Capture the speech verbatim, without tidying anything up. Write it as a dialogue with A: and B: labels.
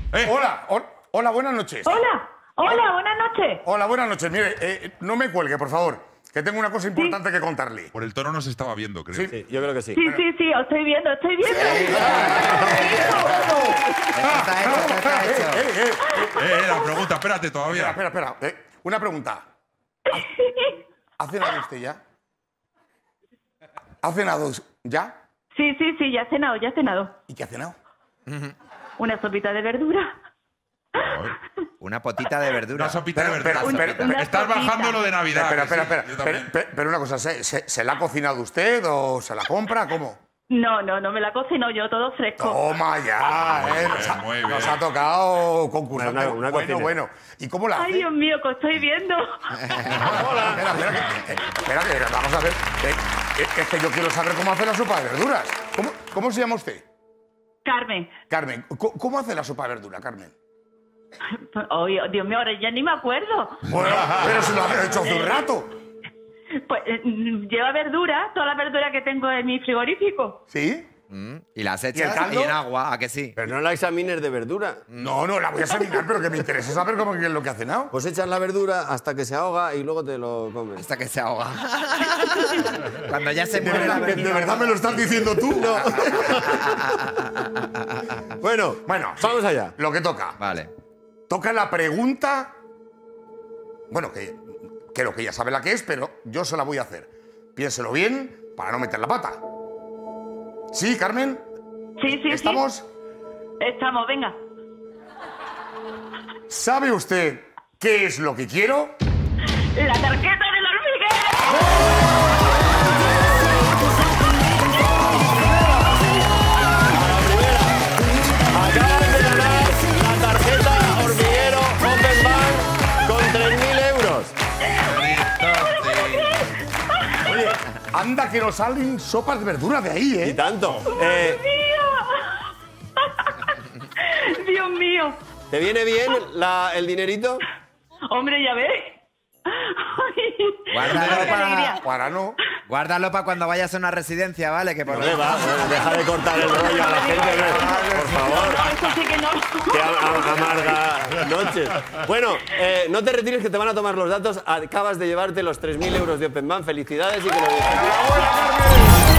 A: Eh.
B: Hola, ho- hola, buenas noches.
C: Hola, hola, buenas noches.
B: Hola, buenas noches. Mire, eh, no me cuelgue, por favor, que tengo una cosa importante que contarle.
A: Por el tono no se estaba viendo, creo.
B: Sí.
D: Sí, yo creo que sí.
C: Sí, sí, sí, os estoy viendo, estoy viendo.
E: Está hecho, está
B: Eh,
E: hecho.
B: eh, eh,
A: Eh, la pregunta, espérate todavía.
B: Espera, espera, espera. Eh, una pregunta. ¿Ha cenado usted ya? ¿Ha cenado ya?
C: Sí, sí, sí, ya he cenado, ya he cenado.
B: ¿Y qué ha cenado?
C: Una sopita de verdura.
E: Una potita de verdura.
A: Una sopita de
B: Espera,
A: verdura.
B: espera, espera,
C: Una
A: Estás
C: sopita.
A: bajando lo de Navidad.
B: Espera,
A: que
B: espera,
A: sí,
B: espera.
A: yo
B: Pero,
A: también.
B: pero- pero una cosa, ¿se, se, se la ha cocinado usted o se la compra? ¿Cómo?
C: No, no, no me la cocino yo, todo fresco.
B: Toma ya,
A: Muy
B: eh,
A: bien,
B: nos, ha,
A: muy bien.
B: nos ha tocado concursante.
D: Una- una
B: bueno,
D: cocinera.
B: bueno. ¿Y cómo la hace?
C: Ay, Dios mío, que estoy viendo.
B: Hola. Espera, espera, que, eh, espera, que vamos a ver. Eh, eh, es que yo quiero saber cómo hace la sopa de verduras. ¿Cómo, cómo se llama usted?
C: Carmen.
B: Carmen. ¿Cómo, cómo hace la sopa de verdura, Carmen?
C: Ay, Dios mío, ahora ya ni me acuerdo.
B: Bueno, pero se lo ha hecho hace un rato.
C: Pues eh, lleva verdura, toda la verdura que tengo en mi frigorífico.
B: ¿Sí?
E: Mm, Y las
B: ¿Y el
E: echas
B: caldo?
E: y en agua, ¿a que sí?
D: Pero no la examines de verdura.
B: No, no, la voy a examinar, pero que me interesa saber cómo es lo que ha cenado.
D: Pues echas la verdura hasta que se ahoga y luego te lo comes.
E: Hasta que se ahoga. Cuando ya se
B: ¿De
E: muere la
B: verdad, que de
E: verdura.
B: verdad me lo estás diciendo tú? No.
D: Bueno,
B: Bueno, sí,
D: vamos allá.
B: Lo que toca.
E: Vale.
B: Toca la pregunta. Bueno, que creo que ya sabe la que es, pero yo se la voy a hacer. Piénselo bien para no meter la pata. ¿Sí, Carmen?
C: Sí, sí,
B: ¿Estamos?
C: sí. Estamos, venga.
B: ¿Sabe usted qué es lo que quiero?
C: La tarjeta del hormiguero.
D: Acaban de ganar la tarjeta hormiguero Open Bank con tres mil euros.
B: Oye, anda que nos salen sopas de verdura de ahí,
D: Y
B: ¿eh?
D: tanto. Eh,
C: Dios mío.
D: ¿Te viene bien la- el dinerito?
C: Hombre, ya ves. Ay,
E: Guárdalo
C: qué
E: para-
C: alegría.
B: Para no.
E: Guárdalo para cuando vayas a una residencia, ¿vale? Que por
D: ¿Dónde va? Deja de cortar el rollo a la gente, ¿no? Por favor.
C: No, eso sí que no.
D: Qué a- a- amarga noches. Bueno, eh, no te retires que te van a tomar los datos. Acabas de llevarte los tres mil euros de Open Bank. Felicidades y que lo disfrutes.
B: ¡Enhorabuena, Carmen!